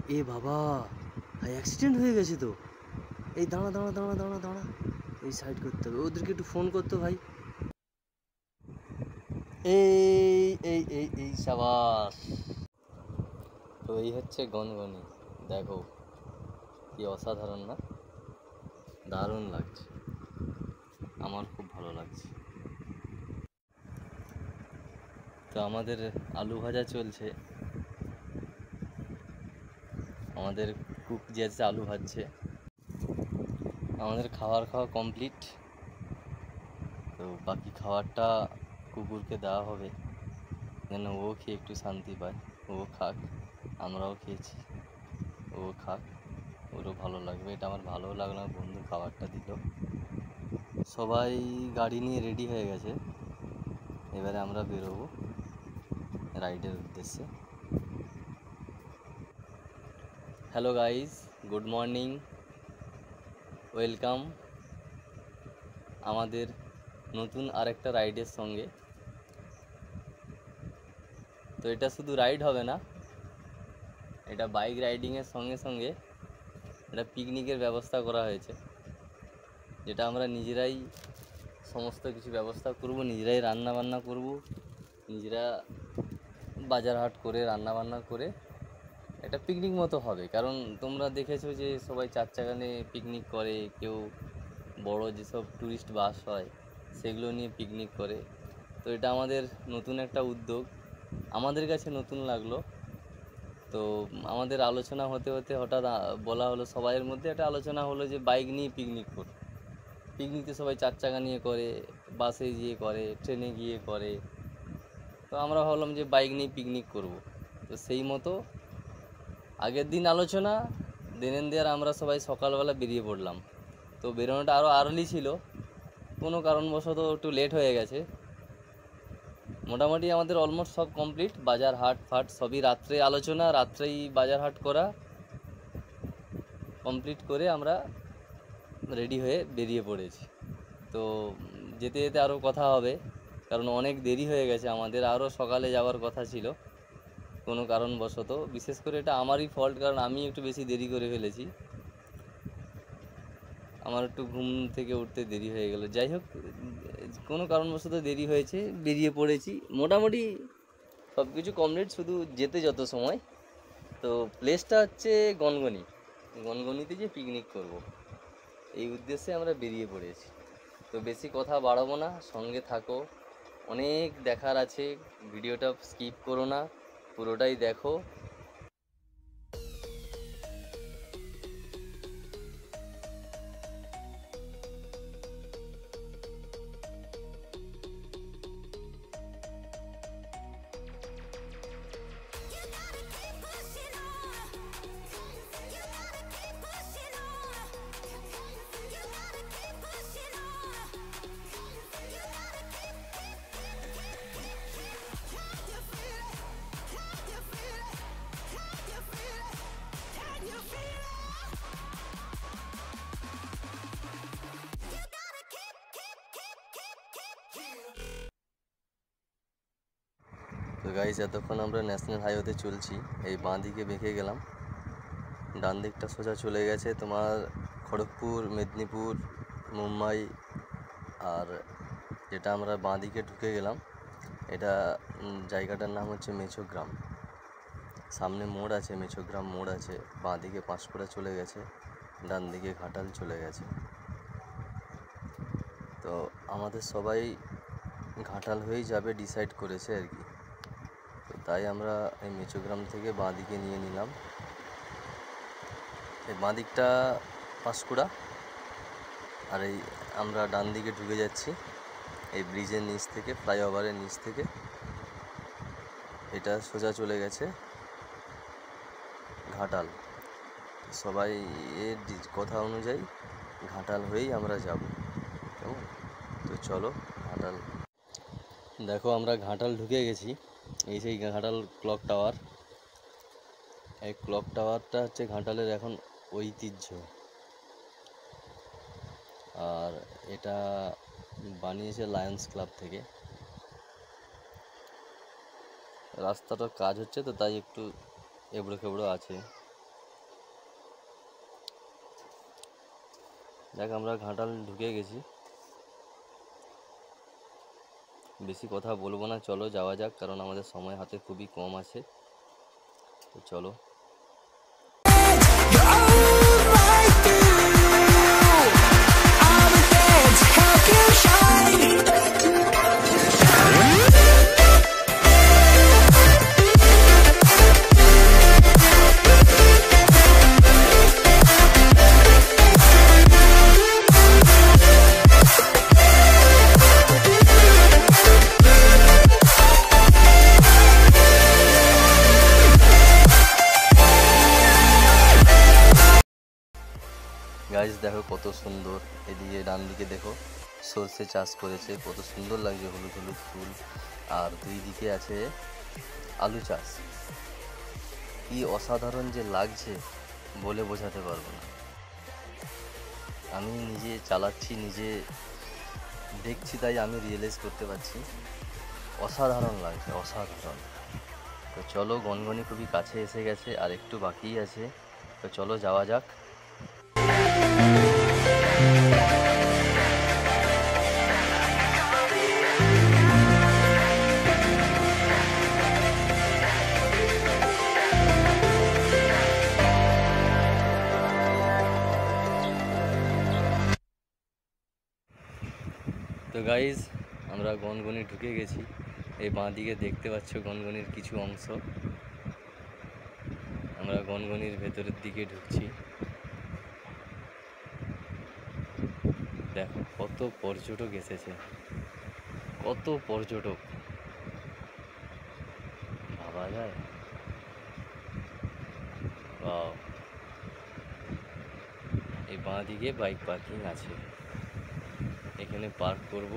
এ বাবা, অ্যাক্সিডেন্ট হয়ে গেছে তো। এই দাঁড়া দাঁড়া দাঁড়া দাঁড়া দাঁড়া, এই সাইড করতে হবে, ওদেরকে একটু ফোন করতো ভাই। এই এই এই এই সাবাস। তো এই হচ্ছে গনগনি, দেখো কি অসাধারণ না, দারুণ লাগছে, আমার খুব ভালো লাগছে। তো আমাদের আলু ভাজা চলছে, আমাদের কুক যে আছে আলু ভাজছে। আমাদের খাওয়া কমপ্লিট। তো বাকি খাবারটা কুকুরকে দেওয়া হবে, যেন ও খেয়ে একটু শান্তি পায়। ও খাক, আমরাও খেয়েছি, ও খাক, ওরও ভালো লাগবে। এটা আমার ভালো লাগলো, বন্ধু খাবারটা দিল। সবাই গাড়ি নিয়ে রেডি হয়ে গেছে, এবারে আমরা বেরোবো রাইডের উদ্দেশ্যে। Hello guys, good morning, welcome আমাদের নতুন আরেকটা রাইডের সঙ্গে। তো এটা শুধু রাইড হবে না, এটা বাইক রাইডিংয়ের সঙ্গে সঙ্গে একটা পিকনিকের ব্যবস্থা করা হয়েছে, যেটা আমরা নিজেরাই সমস্ত কিছু ব্যবস্থা করব, নিজেরাই রান্না বান্না করব, নিজেরা বাজার হাট করে রান্না বান্না করে একটা পিকনিক মতো হবে। কারণ তোমরা দেখেছো যে সবাই চার চাকা নিয়ে পিকনিক করে, কেউ বড় যেসব ট্যুরিস্ট বাস হয় সেগুলো নিয়ে পিকনিক করে। তো এটা আমাদের নতুন একটা উদ্যোগ, আমাদের কাছে নতুন লাগলো। তো আমাদের আলোচনা হতে হতে হঠাৎ বলা হলো, সবাইয়ের মধ্যে একটা আলোচনা হলো যে বাইক নিয়ে পিকনিক করব। পিকনিক তো সবাই চার চাকা নিয়ে করে, বাসে গিয়ে করে, ট্রেনে গিয়ে করে। তো আমরা ভাবলাম যে বাইক নিয়ে পিকনিক করব। তো সেই মতো আগের দিন আলোচনা, দেন দেয়ার আমরা সবাই সকালবেলা বেরিয়ে পড়লাম। তো বেরোনোটা আরও আর্লি ছিল, কোনো কারণবশত একটু লেট হয়ে গেছে। মোটামুটি আমাদের অলমোস্ট সব কমপ্লিট, বাজার হাট ফাট সবই রাত্রে আলোচনা, রাত্রেই বাজার হাট করা কমপ্লিট করে আমরা রেডি হয়ে বেরিয়ে পড়েছি। তো যেতে যেতে আরও কথা হবে, কারণ অনেক দেরি হয়ে গেছে আমাদের, আরও সকালে যাওয়ার কথা ছিল। কোনো কারণবশত, বিশেষ করে এটা আমারই ফল্ট, কারণ আমি একটু বেশি দেরি করে ফেলেছি, আমার একটু ঘুম থেকে উঠতে দেরি হয়ে গেল। যাই হোক, কোনো কারণবশত দেরি হয়েছে, বেরিয়ে পড়েছি। মোটামুটি সব কিছু কমপ্লিট, শুধু যেতে যত সময়। তো প্লেসটা হচ্ছে গনগনি, গনগনিতে যে পিকনিক করব এই উদ্দেশ্যে আমরা বেরিয়ে পড়েছি। তো বেশি কথা বাড়াবো না, সঙ্গে থাকো, অনেক দেখার আছে, ভিডিওটা স্কিপ করো না, পুরোটাই দেখো। তো গাইস, এতক্ষণ আমরা ন্যাশনাল হাইওয়েতে চলছি, এই বাঁ দিকে বেঁকে গেলাম, ডান দিকটা সোজা চলে গেছে তোমার খড়গপুর, মেদিনীপুর, মুম্বাই। আর যেটা আমরা বাঁ দিকে ঢুকে গেলাম, এটা জায়গাটার নাম হচ্ছে মেছোগ্রাম। সামনে মোড় আছে, মেছোগ্রাম মোড় আছে, বাঁ দিকে পাঁশকুড়া চলে গেছে, ডান দিকে ঘাটাল চলে গেছে। তো আমাদের সবাই ঘাটাল হয়েই যাবে ডিসাইড করেছে আর কি। তো তাই আমরা এই মেছোগ্রাম থেকে বাঁ দিকে নিয়ে নিলাম। এই বাঁ দিকটা পাঁশকুড়া, আর এই আমরা ডান দিকে ঢুকে যাচ্ছি এই ব্রিজের নিচ থেকে, ফ্লাইওভারের নিচ থেকে। এটা সোজা চলে গেছে ঘাটাল। সবাই এর কথা অনুযায়ী ঘাটাল হয়েই আমরা যাব, কেমন? তো চলো ঘাটাল। দেখো আমরা ঘাটাল ঢুকে গেছি, এই সেই ঘাটাল ক্লক টাওয়ার। এই ক্লক টাওয়ারটা হচ্ছে ঘাটালের এখন ঐতিহ্য, আর এটা বানিয়েছে লায়ন্স ক্লাব থেকে। রাস্তাটার কাজ হচ্ছে তো তাই একটু এবড়ো খেবড়ো আছে। দেখ আমরা ঘাটাল ঢুকে গেছি, বেশি কথা বলবো না, চলো যাওয়া যাক, কারণ আমাদের সময় হাতে খুবই কম আছে। তো চলো। গাইস দেখো কত সুন্দর, এদিকে ডান দিকে দেখো সর্ষে চাষ করেছে, কত সুন্দর লাগছে, হলুদ হলুদ ফুল, আর দুই দিকে আছে আলু চাষ। কি অসাধারণ যে লাগছে বলে বোঝাতে পারবো না। আমি নিজে চালাচ্ছি, নিজে দেখছি, তাই আমি রিয়েলাইজ করতে পারছি অসাধারণ লাগছে, অসাধারণ। তো চলো, গনগনি খুবই কাছে এসে গেছে, আর একটু বাকিই আছে, তো চলো যাওয়া যাক। তো গাইজ আমরা গনগনি ঢুকে গেছি, এই বাঁ দিকে দেখতে পাচ্ছ গনগনির কিছু অংশ। আমরা গনগনির ভেতরের দিকে ঢুকছি। দেখো কত পর্যটক এসেছে, কত পর্যটক, ভাবা যায়। ওয়াও, এই বাঁ দিকে বাইক পার্কিং আছে, এখানে পার্ক করব,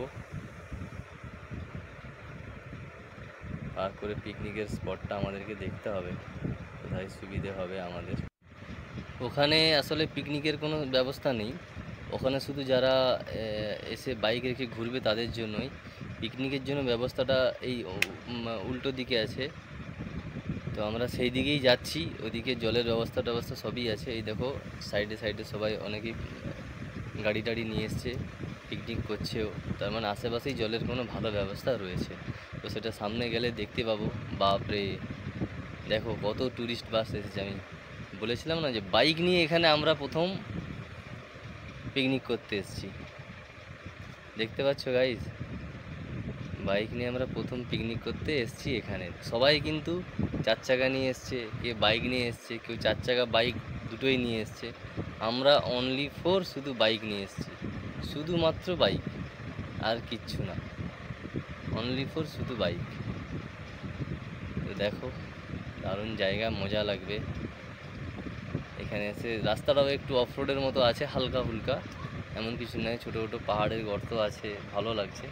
পার্ক করে পিকনিকের স্পটটা আমাদেরকে দেখতে হবে, কোথায় সুবিধে হবে আমাদের। ওখানে আসলে পিকনিকের কোনো ব্যবস্থা নেই, ওখানে শুধু যারা এসে বাইক রেখে ঘুরবে তাদের জন্যই। পিকনিকের জন্য ব্যবস্থাটা এই উল্টো দিকে আছে, তো আমরা সেই দিকেই যাচ্ছি। ওদিকে জলের ব্যবস্থা সবই আছে। এই দেখো সাইডে সাইডে সবাই অনেকেই গাড়ি টাড়ি নিয়ে এসছে, পিকনিক করছেও, তার মানে আশেপাশেই জলের কোনো ভালো ব্যবস্থা রয়েছে। তো সেটা সামনে গেলে দেখতে পাবো। বাপরে দেখো কত ট্যুরিস্ট বাস এসেছে। আমি বলেছিলাম না যে বাইক নিয়ে এখানে আমরা প্রথম পিকনিক করতে এসেছি, দেখতে পাচ্ছ গাইজ, বাইক নিয়ে আমরা প্রথম পিকনিক করতে এসেছি এখানে। সবাই কিন্তু চার চাকা নিয়ে এসছে, কেউ বাইক নিয়ে এসছে, কেউ চার চাকা বাইক দুটোই নিয়ে এসছে। আমরা অনলি ফর শুধু বাইক নিয়ে এসছি, শুধুমাত্র বাইক, আর কিচ্ছু না, অনলি ফর শুধু বাইক। তো দেখো দারুণ জায়গা, মজা লাগবে এখানে এসে। রাস্তাটাও একটু অফ রোডের মতো আছে, হালকা ফুলকা, এমন কিছু নয়, ছোটো ছোটো পাহাড়ের গর্ত আছে, ভালো লাগছে।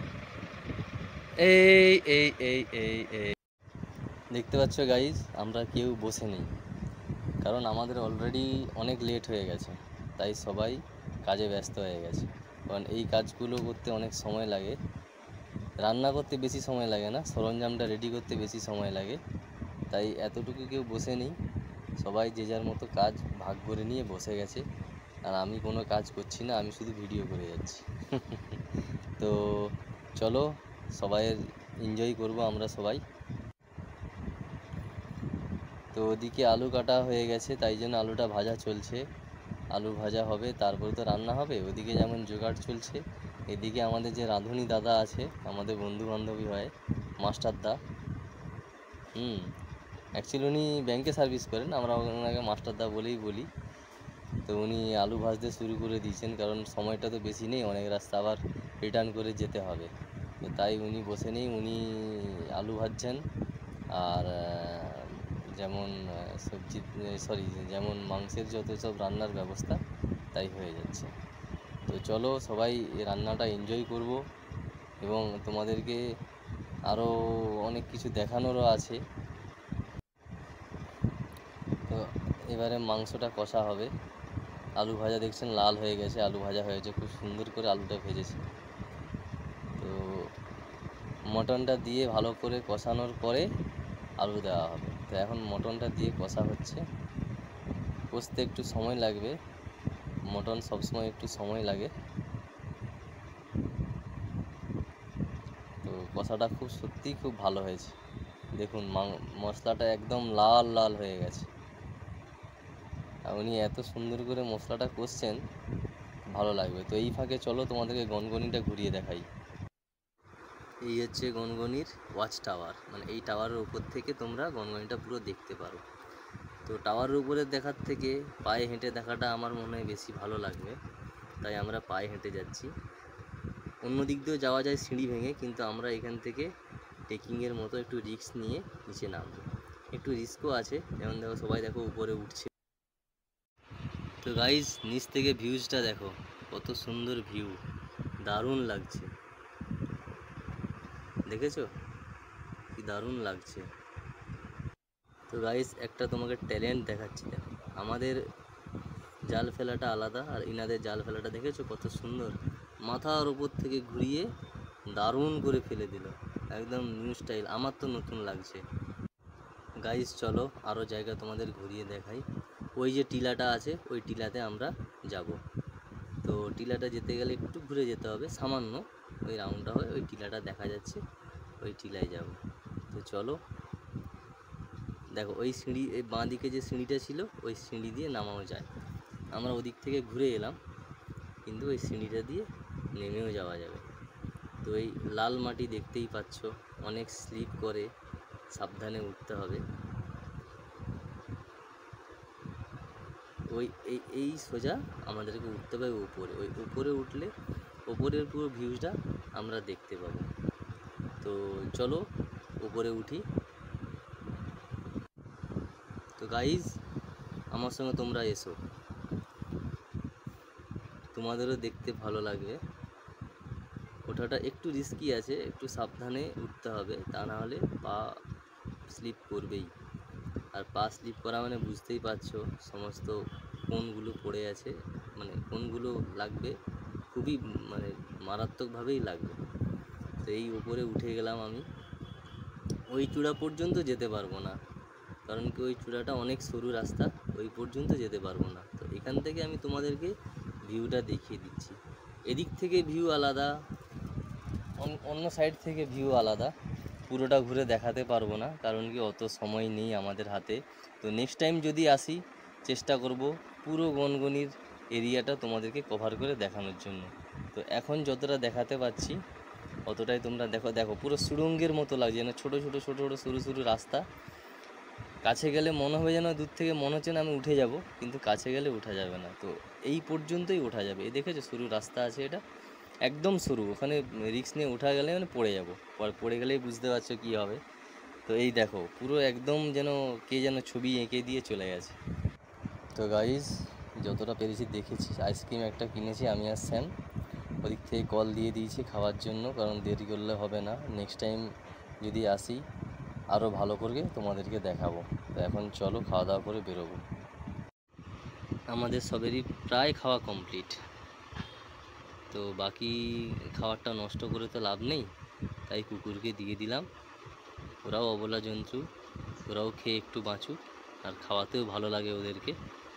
এই এই এই এই এই দেখতে পাচ্ছ গাইজ, আমরা কেউ বসে নেই, কারণ আমাদের অলরেডি অনেক লেট হয়ে গেছে, তাই সবাই কাজে ব্যস্ত হয়ে গেছে। কারণ এই কাজগুলো করতে অনেক সময় লাগে, রান্না করতে বেশি সময় লাগে না, সরঞ্জামটা রেডি করতে বেশি সময় লাগে, তাই এতটুকু কেউ বসে নেই, সবাই যে যার মতো কাজ ভাগ করে নিয়ে বসে গেছে। আর আমি কোনো কাজ করছি না, আমি শুধু ভিডিও করে যাচ্ছি। তো চলো সবাই এনজয় করব আমরা সবাই। তো ওদিকে আলু কাটা হয়ে গেছে, তাই জন্য আলুটা ভাজা চলছে, আলু ভাজা হবে, তারপরে তো রান্না হবে। ওদিকে যেমন জোগাড় চলছে, এদিকে আমাদের যে রাঁধুনি দাদা আছে, আমাদের বন্ধু বান্ধবী হয়, মাস্টারদা। অ্যাকচুয়ালি উনি ব্যাংকে সার্ভিস করেন, আমরা ওনাকে মাস্টারদা বলেই বলি। তো উনি আলু ভাজতে শুরু করে দিয়েছেন, কারণ সময়টা তো বেশি নেই, অনেক রাস্তা আবার রিটার্ন করে যেতে হবে, তো তাই উনি বসে নেই, উনি আলু ভাজছেন। আর যেমন সবজি, যেমন মাংসের যত সব রান্নার ব্যবস্থা, তাই হয়ে যাচ্ছে। তো চলো সবাই রান্নাটা এনজয় করব, এবং তোমাদেরকে আরও অনেক কিছু দেখানোরও আছে। তো এবারে মাংসটা কষা হবে, আলু ভাজা দেখছেন লাল হয়ে গেছে, আলু ভাজা হয়েছে, খুব সুন্দর করে আলুটা ভেজেছে। তো মটনটা দিয়ে ভালো করে কষানোর পরে আলু দেওয়া হবে। তো এখন মটনটা দিয়ে কষা হচ্ছে, কষতে একটু সময় লাগবে, মটন সবসময় একটু সময় লাগে। তো কষাটা খুব সত্যিই খুব ভালো হয়েছে। দেখুন মশলাটা একদম লাল লাল হয়ে গেছে। আর উনি এত সুন্দর করে মশলাটা কষছেন, ভালো লাগবে। তো এই ফাঁকে চলো তোমাদেরকে গনগনিটা ঘুরিয়ে দেখাই। এই হচ্ছে গনগনির ওয়াচ টাওয়ার, মানে এই টাওয়ারের উপর থেকে তোমরা গনগনিটা পুরো দেখতে পারো। তো টাওয়ারের উপরে দেখার থেকে পায়ে হেঁটে দেখাটা আমার মনে হয় বেশি ভালো লাগবে, তাই আমরা পায়ে হেঁটে যাচ্ছি। অন্য দিক দিয়েও যাওয়া যায় সিঁড়ি ভেঙে, কিন্তু আমরা এখান থেকে ট্রেকিংয়ের মতো একটু রিস্ক নিয়ে নিচে নামবো। একটু রিস্কও আছে, যেমন দেখো সবাই দেখো উপরে উঠছে। তো গাইজ নিচ থেকে ভিউজটা দেখো, কত সুন্দর ভিউ, দারুণ লাগছে। দেখেছো কি দারুণ লাগছে। তো গাইজ একটা তোমাকে ট্যালেন্ট দেখাচ্ছি। দেখো আমাদের জাল ফেলাটা আলাদা, আর ইনাদের জাল ফেলাটা দেখেছো কত সুন্দর, মাথার উপর থেকে ঘুরিয়ে দারুণ করে ফেলে দিল, একদম নিউ স্টাইল। আমার তো নতুন লাগছে। গাইজ চলো আরও জায়গা তোমাদের ঘুরিয়ে দেখাই। ওই যে টিলাটা আছে, ওই টিলাতে আমরা যাব। তো টিলাটা যেতে গেলে একটু ঘুরে যেতে হবে, সামান্য ওই রাউন্ডটা হয়, ওই টিলাটা দেখা যাচ্ছে, ওই টিলায় যাব। তো চলো দেখো, ওই সিঁড়ি, এই বাঁ দিকে যে সিঁড়িটা ছিল, ওই সিঁড়ি দিয়ে নামাও যায়। আমরা ওদিক থেকে ঘুরে এলাম, কিন্তু ওই সিঁড়িটা দিয়ে নেমেও যাওয়া যাবে। তো এই লাল মাটি দেখতেই পাচ্ছ, অনেক স্লিপ করে, সাবধানে উঠতে হবে। ওই এই সোজা আমাদেরকে উঠতে হবে উপরে। ওই উপরে উঠলে উপরের পুরো ভিউজটা আমরা দেখতে পাবো। তো চলো উপরে উঠি। তো গাইজ আমার সঙ্গে তোমরা এসো, তোমাদেরও দেখতে ভালো লাগবে। ওঠাটা একটু রিস্কি আছে, একটু সাবধানে উঠতে হবে, তা না হলে পা স্লিপ করবেই। আর পা স্লিপ করা মানে বুঝতেই পারছো সমস্ত কোণগুলো পড়ে আছে, মানে কোণগুলো লাগবে খুবই, মানে মারাত্মকভাবেই লাগবে। তো এই উপরে উঠে গেলাম আমি। ওই চূড়া পর্যন্ত যেতে পারবো না, কারণ কি ওই চূড়াটা অনেক সরু রাস্তা, ওই পর্যন্ত যেতে পারবো না। তো এখান থেকে আমি তোমাদেরকে ভিউটা দেখিয়ে দিচ্ছি। এদিক থেকে ভিউ আলাদা, অন্য সাইড থেকে ভিউ আলাদা। পুরোটা ঘুরে দেখাতে পারবো না, কারণ কি অত সময় নেই আমাদের হাতে। তো নেক্সট টাইম যদি আসি, চেষ্টা করব পুরো গনগনির এরিয়াটা তোমাদেরকে কভার করে দেখানোর জন্য। তো এখন যতটা দেখাতে পাচ্ছি অতটাই তোমরা দেখো। দেখো পুরো সুড়ঙ্গের মতো লাগছে, যেন ছোটো ছোটো ছোটো ছোটো সরু সরু রাস্তা। কাছে গেলে মনে হবে যেন, দূর থেকে মনে হচ্ছে না আমি উঠে যাব, কিন্তু কাছে গেলে ওঠা যাবে না। তো এই পর্যন্তই ওঠা যাবে। এই দেখেছো সরু রাস্তা আছে, এটা একদম সরু, ওখানে রিস্ক নিয়ে ওঠা গেলে মানে পড়ে যাব, পড়ে গেলেই বুঝতে পারছো কী হবে। তো এই দেখো পুরো একদম যেন কে যেন ছবি এঁকে দিয়ে চলে গেছে। তো গাইজ যতটা পেরেছি দেখেছি। আইসক্রিম একটা কিনেছি আমি আর স্যাম, ওদিক থেকে কল দিয়ে দিয়েছি খাওয়ার জন্য, কারণ দেরি করলে হবে না। নেক্সট টাইম যদি আসি আরও ভালো করে তোমাদেরকে দেখাবো। তো এখন চলো খাওয়া দাওয়া করে বেরোবো। আমাদের সবেরই প্রায় খাওয়া কমপ্লিট। তো বাকি খাবারটা নষ্ট করে তো লাভ নেই, তাই কুকুরকে দিয়ে দিলাম। ওরাও অবলা জন্তু, ওরাও খেয়ে একটু বাঁচুক, আর খাওয়াতেও ভালো লাগে ওদেরকে।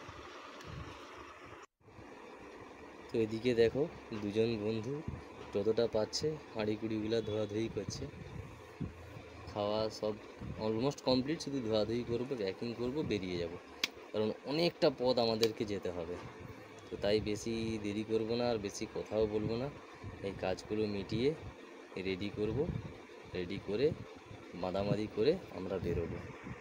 তো এদিকে দেখো দুজন বন্ধু যতটা পাচ্ছে হাঁড়ি কুড়িগুলো ধোয়াধুয়ি করছে। খাওয়া সব অলমোস্ট কমপ্লিট, শুধু ধোয়াধুয়ি করবো, প্যাকিং করবো, বেরিয়ে যাব, কারণ অনেকটা পথ আমাদেরকে যেতে হবে। তো তাই বেশি দেরি করব না, আর বেশি কথাও বলবো না। এই কাজগুলো মিটিয়ে রেডি করব, রেডি করে বাঁধামাদি করে আমরা বেরোবো।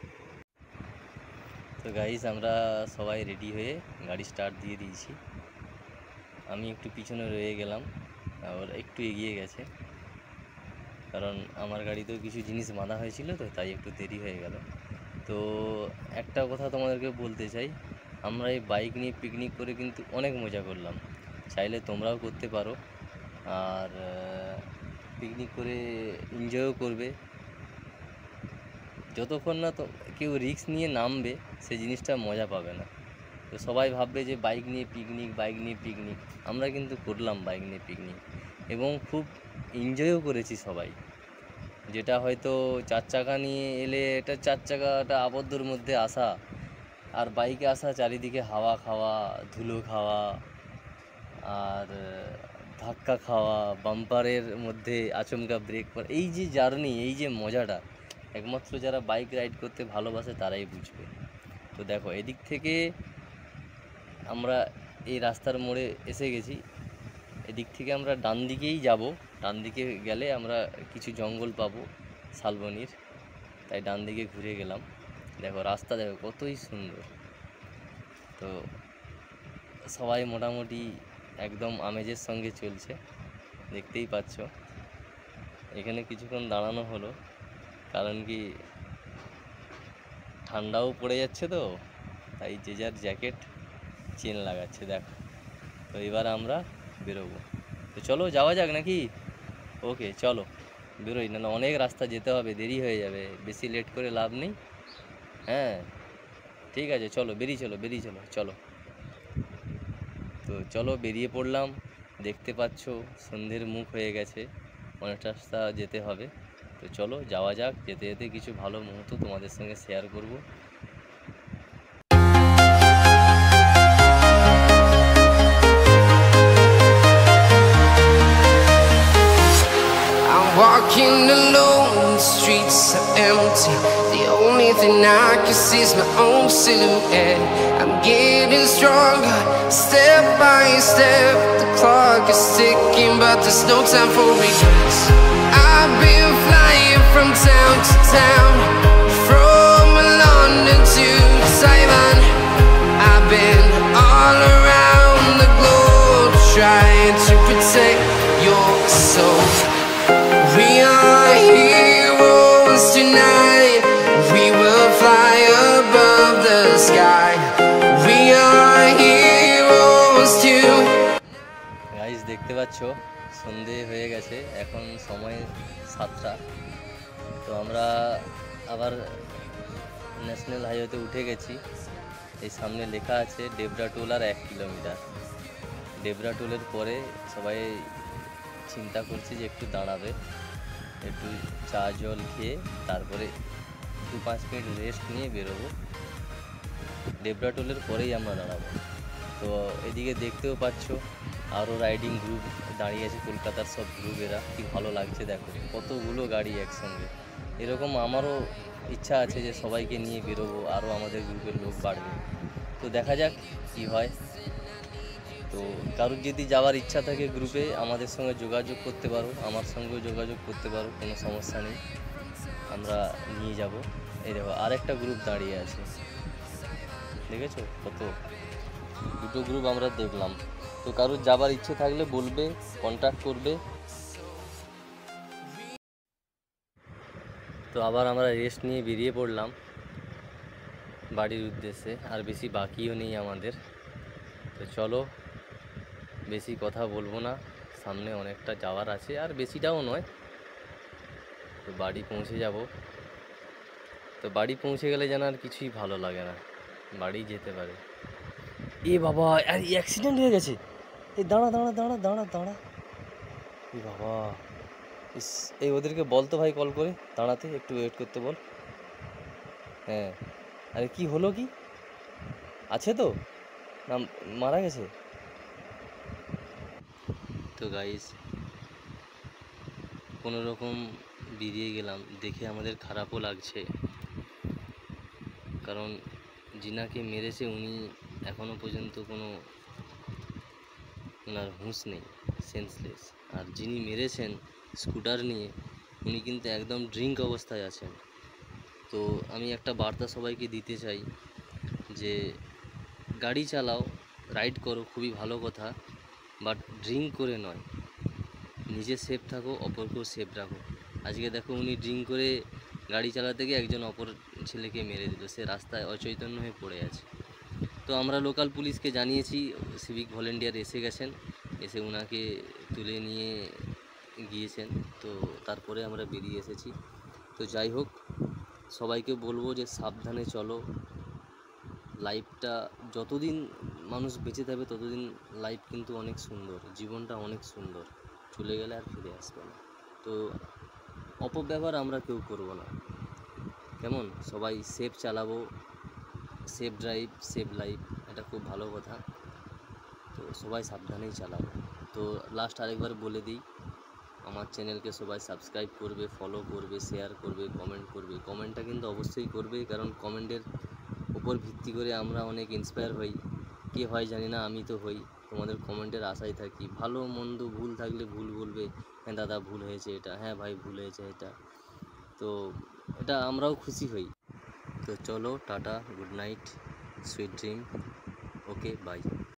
তো গাইস আমরা সবাই রেডি হয়ে গাড়ি স্টার্ট দিয়ে দিয়েছি। আমি একটু পিছনে রয়ে গেলাম, আর একটু এগিয়ে গেছে, কারণ আমার গাড়িতেও কিছু জিনিস বাঁধা হয়েছিল, তো তাই একটু দেরি হয়ে গেল। তো একটা কথা তোমাদেরকে বলতে চাই, আমরা এই বাইক নিয়ে পিকনিক করে কিন্তু অনেক মজা করলাম, চাইলে তোমরাও করতে পারো। আর পিকনিক করে এনজয়ও করবে। যতক্ষণ না তো কেউ রিস্ক নিয়ে নামবে, সেই জিনিসটা মজা পাবে না। তো সবাই ভাববে যে বাইক নিয়ে পিকনিক, বাইক নিয়ে পিকনিক। আমরা কিন্তু করলাম বাইক নিয়ে পিকনিক, এবং খুব এনজয়ও করেছি সবাই। যেটা হয়তো চার চাকা নিয়ে এলে, এটা চার চাকাটা আবদ্ধর মধ্যে আসা, আর বাইকে আসা চারিদিকে হাওয়া খাওয়া, ধুলো খাওয়া, আর ধাক্কা খাওয়া, বাম্পারের মধ্যে আচমকা ব্রেক করা, এই যে জার্নি, এই যে মজাটা একমাত্র যারা বাইক রাইড করতে ভালোবাসে তারাই বুঝবে। তো দেখো এদিক থেকে আমরা এই রাস্তার মোড়ে এসে গেছি। এদিক থেকে আমরা ডান দিকেই যাব, ডান দিকে গেলে আমরা কিছু জঙ্গল পাবো শালবনির, তাই ডান দিকে ঘুরে গেলাম। দেখো রাস্তা দেখো কতই সুন্দর। তো সবাই মোটামুটি একদম আমেজের সঙ্গে চলছে, দেখতেই পাচ্ছ। এখানে কিছুক্ষণ দাঁড়ানো হলো, কারণ কি ঠান্ডাও পড়ে যাচ্ছে, তো তাই যে যার জ্যাকেট চেন লাগাচ্ছে দেখো। তো এবার আমরা বেরোবো, তো চলো যাওয়া যাক নাকি? ওকে চলো বেরোই, না অনেক রাস্তা যেতে হবে, দেরি হয়ে যাবে, বেশি লেট করে লাভ নেই। হ্যাঁ ঠিক আছে, চলো বেরিয়ে চলো, বেরিয়ে চলো, চলো। তো চলো বেরিয়ে পড়লাম। দেখতে পাচ্ছ সন্ধ্যের মুখ হয়ে গেছে, অনেকটা রাস্তা যেতে হবে। তো চলো যাওয়া যাক, যেতে যেতে কিছু ভালো মুহূর্ত তোমাদের সঙ্গে শেয়ার করব। Walking alone, the streets are empty. The only thing I can see is my own silhouette. I'm getting stronger, step by step. The clock is ticking, but there's no time for regrets. I've been flying from town to town, from London to Taiwan. I've been all around the globe, trying to protect your soul. We are heroes tonight. We will fly above the sky. We are heroes tonight. Guys দেখতে পাচ্ছ সন্ধে হয়ে গেছে, এখন সময় 7টা। তো আমরা আবার ন্যাশনাল হাইওয়েতে উঠে গেছি। এই সামনে লেখা আছে ডেবরা টোল আর 1 কিলোমিটার। ডেবরা টোলের পরে সবাই চিন্তা করছি যে একটু দাঁড়াবে, একটু চা জল খেয়ে তারপরে 2-5 মিনিট রেস্ট নিয়ে বেরোবো। ডেবরা টোলের পরেই আমরা দাঁড়াবো। তো এদিকে দেখতেও পাচ্ছ আরও রাইডিং গ্রুপ দাঁড়িয়ে আছে, কলকাতার সব গ্রুপেরা। কি ভালো লাগছে দেখো, কতগুলো গাড়ি একসঙ্গে। এরকম আমারও ইচ্ছা আছে যে সবাইকে নিয়ে বেরোবো, আরও আমাদের গ্রুপের লোক বাড়বে। তো দেখা যাক কি হয়। তো কারোর যদি যাওয়ার ইচ্ছা থাকে গ্রুপে, আমাদের সঙ্গে যোগাযোগ করতে পারো, আমার সঙ্গেও যোগাযোগ করতে পারো, কোনো সমস্যা নেই, আমরা নিয়ে যাব। এই দেখো আরেকটা গ্রুপ দাঁড়িয়ে আছে, দেখেছো কত, দুটো গ্রুপ আমরা দেখলাম। তো কারোর যাবার ইচ্ছে থাকলে বলবে, কন্ট্যাক্ট করবে। তো আবার আমরা রেস্ট নিয়ে বেরিয়ে পড়লাম বাড়ির উদ্দেশ্যে, আর বেশি বাকিও নেই আমাদের। তো চলো বেশি কথা বলবো না, সামনে অনেকটা যাওয়ার আছে, আর বেশিটাও নয়। তো বাড়ি পৌঁছে যাব। তো বাড়ি পৌঁছে গেলে যেন আর কিছুই ভালো লাগে না, বাড়ি যেতে পারে। এ বাবা, আর অ্যাক্সিডেন্ট হয়ে গেছে। এই দাঁড়া দাঁড়া দাঁড়া দাঁড়া দাঁড়া, এ বাবা, ইস, এই ওদেরকে বল তো ভাই, কল করে দাঁড়াতে, একটু ওয়েট করতে বল। হ্যাঁ, আরে কি হলো, কি আছে তো না মারা গেছে? তো গাইস কোনো রকম বেরিয়ে গেলাম, দেখে আমাদের খারাপও লাগছে, কারণ যিনাকে মেরেছে উনি এখনও পর্যন্ত কোনো ওনার হুঁশ নেই, সেন্সলেস। আর যিনি মেরেছেন স্কুটার নিয়ে, উনি কিন্তু একদম ড্রিঙ্ক অবস্থায় আছেন। তো আমি একটা বার্তা সবাইকে দিতে চাই যে গাড়ি চালাও, রাইড করো, খুবই ভালো কথা, বাট ড্রিঙ্ক করে নয়। নিজে সেফ থাকো, অপরকেও সেফ রাখো। আজকে দেখো উনি ড্রিঙ্ক করে গাড়ি চালাতে গিয়ে একজন অপর ছেলেকে মেরে দিল, সে রাস্তায় অচৈতন্য হয়ে পড়ে আছে। তো আমরা লোকাল পুলিশকে জানিয়েছি, সিভিক ভলেন্টিয়ার এসে গেছেন, এসে ওনাকে তুলে নিয়ে গিয়েছেন। তো তারপরে আমরা বেরিয়ে এসেছি। তো যাই হোক, সবাইকে বলবো যে সাবধানে চলো। লাইফটা যতদিন মানুষ বেঁচে থাকবে ততদিন লাইফ কিন্তু অনেক সুন্দর, জীবনটা অনেক সুন্দর, চলে গেলে আর ফিরে আসবে না। তো অপব্যবহার আমরা কেউ করব না, কেমন? সবাই সেফ চালাবো, সেফ ড্রাইভ সেফ লাইফ, এটা খুব ভালো কথা। তো সবাই সাবধানেই চালাও। তো লাস্ট আরেকবার বলে দিই, আমার চ্যানেলকে সবাই সাবস্ক্রাইব করবে, ফলো করবে, শেয়ার করবে, কমেন্ট করবে। কমেন্টটা কিন্তু অবশ্যই করবে, কারণ কমেন্টের উপর ভিত্তি করে আমরা অনেক ইন্সপায়ার হই। কে হয় জানি না, আমি তো হই। তোমাদের কমেন্টের আশায় থাকি। ভালো মন্দ ভুল থাকলে ভুল বলবে, হ্যাঁ দাদা ভুল হয়েছে এটা, হ্যাঁ ভাই ভুল হয়েছে এটা। তো এটা আমরাও খুশি হই। তো চলো tata, good night, sweet dream, okay by.